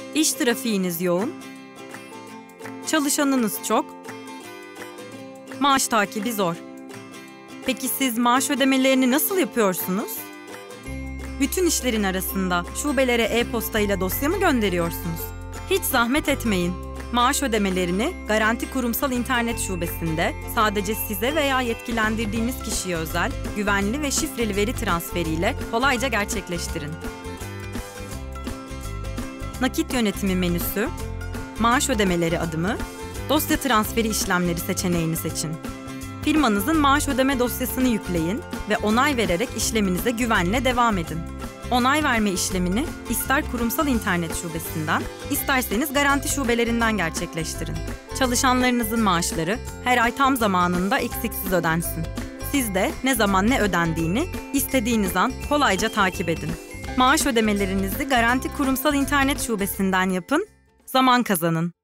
İş trafiğiniz yoğun, çalışanınız çok, maaş takibi zor. Peki siz maaş ödemelerini nasıl yapıyorsunuz? Bütün işlerin arasında şubelere e-posta ile dosya mı gönderiyorsunuz? Hiç zahmet etmeyin. Maaş ödemelerini Garanti Kurumsal İnternet Şubesi'nde sadece size veya yetkilendirdiğiniz kişiye özel, güvenli ve şifreli veri transferiyle kolayca gerçekleştirin. Nakit yönetimi menüsü, maaş ödemeleri adımı, dosya transferi işlemleri seçeneğini seçin. Firmanızın maaş ödeme dosyasını yükleyin ve onay vererek işleminize güvenle devam edin. Onay verme işlemini ister kurumsal internet şubesinden, isterseniz garanti şubelerinden gerçekleştirin. Çalışanlarınızın maaşları her ay tam zamanında eksiksiz ödensin. Siz de ne zaman ne ödendiğini istediğiniz an kolayca takip edin. Maaş ödemelerinizi Garanti Kurumsal İnternet Şubesi'nden yapın, zaman kazanın.